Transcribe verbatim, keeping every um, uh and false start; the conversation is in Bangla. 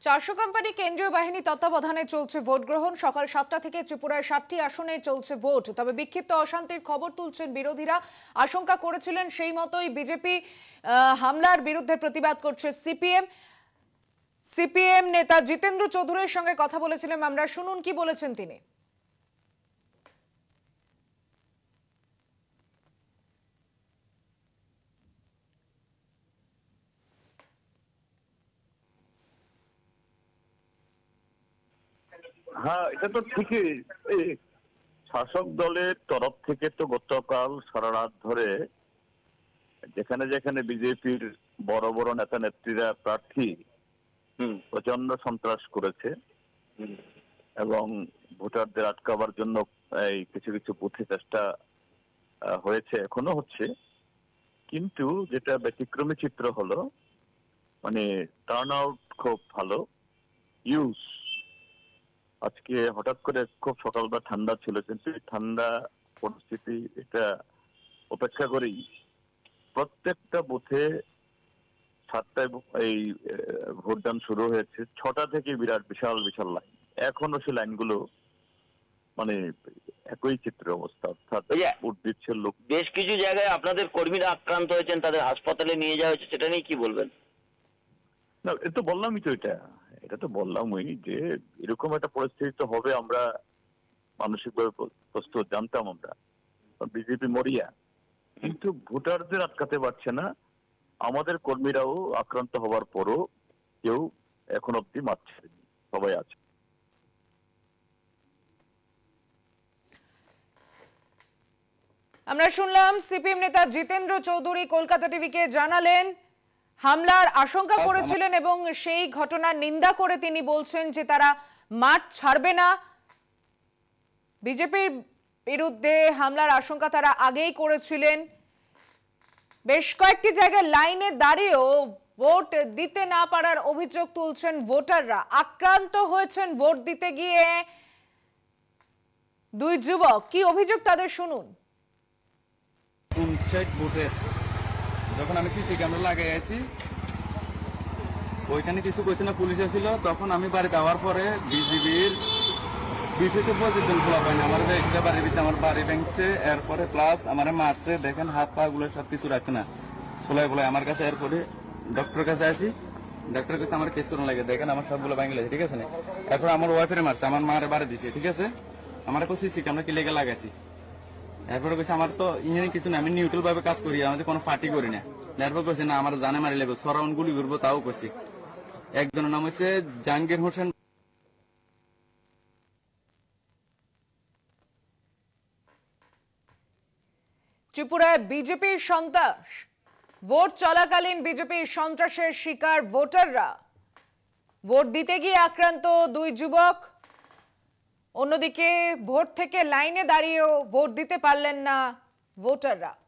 চারশো কোম্পানি কেন্দ্রীয় বাহিনী তত্ত্বাবধানে চলছে ভোট গ্রহণ। সকাল সাতটা থেকে ত্রিপুরায় ষাটটি আসনে চলছে ভোট। তবে বিক্ষিপ্ত অশান্তির খবর তুলছেন বিরোধীরা। আশঙ্কা করেছিলেন সেই মতোই বিজেপি হামলার বিরুদ্ধে প্রতিবাদ করছে সিপিএম। সিপিএম নেতা জিতেন্দ্র চৌধুরীর সঙ্গে কথা বলেছিলেন আমরা, শুনুন কি বলেছেন তিনি। হ্যাঁ, এটা তো ঠিকই। শাসক দলের তরফ থেকে তো গতকাল সারা রাত ধরে যেখানে যেখানে বিজেপির বড় বড় নেতা নেত্রীরা প্রার্থী প্রচন্ড সন্ত্রাস করেছে এবং ভোটারদের আটকাবার জন্য এই কিছু কিছু বুথে চেষ্টা হয়েছে, এখনো হচ্ছে। কিন্তু যেটা ব্যতিক্রমী চিত্র হলো, মানে টার্ন আউট খুব ভালো। ইউজ আজকে হঠাৎ করে খুব সকালটা ঠান্ডা ছিল, কিন্তু ঠান্ডা পরিস্থিতি এটা উপেক্ষা করেই প্রত্যেকটা বুথে সাতটায় এই ভোটদান শুরু হয়েছে। ছটা থেকে বিরাট বিশাল বিশাল লাইন, এখনো সেই লাইনগুলো মানে একই চিত্র অবস্থা, অর্থাৎ ভোট দিচ্ছে লোক। বেশ কিছু জায়গায় আপনাদের কর্মীরা আক্রান্ত হয়েছেন, তাদের হাসপাতালে নিয়ে যাওয়া হয়েছে, সেটা নিয়ে কি বলবেন? না, এটা তো বললামই তো, এটা এটা তো বললামই যে এরকম একটা পরিস্থিতি তো হবে, আমরা মানসিকভাবে প্রস্তুত, জানতাম আমরা। বিজেপি মরিয়া, কিন্তু ভোটারদের আটকাতে পারছে না। আমাদের কর্মীরাও আক্রান্ত হওয়ার পরও কেউ এখন অব্দি মারছে, সবাই আছে। আমরা শুনলাম সিপিএম নেতা জিতেন্দ্র চৌধুরী কলকাতা টিভিকে জানালেন হামলার আশঙ্কা করেছিলেন এবং সেই ঘটনার নিন্দা করে তিনি বলছেন যে তারা মাঠ ছাড়বে না। বিজেপির বিরুদ্ধে হামলার আশঙ্কা তারা আগেই করেছিলেন। বেশ কয়েকটি জায়গায় লাইনে দাঁড়িয়েও ভোট দিতে না পারার অভিযোগ তুলছেন ভোটাররা। আক্রান্ত হয়েছেন ভোট দিতে গিয়ে দুই যুবক, কি অভিযোগ তাদের শুনুন। যখন আমি সিসি ক্যামেরা লাগাইছি ওইখানে কিছু কইছে না, পুলিশ ছিল। তখন আমি বাড়ি যাওয়ার পরে বিজিবির বিশেষে পঁচিশ জন খোলা পাইনি। আমার একটা বাড়ির ভিতরে আমার বাড়ি ভেঙছে, এরপরে প্লাস আমার মারছে। দেখেন হাত পা গুলো সব কিছু রাখছে না, সোলাই বলাই আমার কাছে। এরপরে ডক্টরের কাছে আসি, ডক্টরের কাছে আমার কেস করুন লাগে। দেখেন আমার সবগুলো ভাঙে গেছে, ঠিক আছে না। এরপর আমার ওয়াইফের মারছে, আমার মারে বাড়ি দিছে, ঠিক আছে। আমার এখন সিসি ক্যামেরা কি লেগে লাগাইছি। এরপরে কইছে আমার তো ইঞ্জিনিয়ারিং কিছু না, আমি নিউট্রাল ভাবে কাজ করি, আমাদের কোনো ফাটি করি না। এরপর কইছে না আমার জানে মারি লাগবে, সরাউন্ড গুলি করবো, তাও কইছি। একজনের নাম হচ্ছে জাহাঙ্গীর হোসেন। ত্রিপুরায় বিজেপির সন্ত্রাস, ভোট চলাকালীন বিজেপির সন্ত্রাসের শিকার ভোটাররা। ভোট দিতে গিয়ে আক্রান্ত দুই যুবক। অন্যদিকে ভোট থেকে লাইনে দাঁড়িয়েও ভোট দিতে পারলেন না ভোটাররা।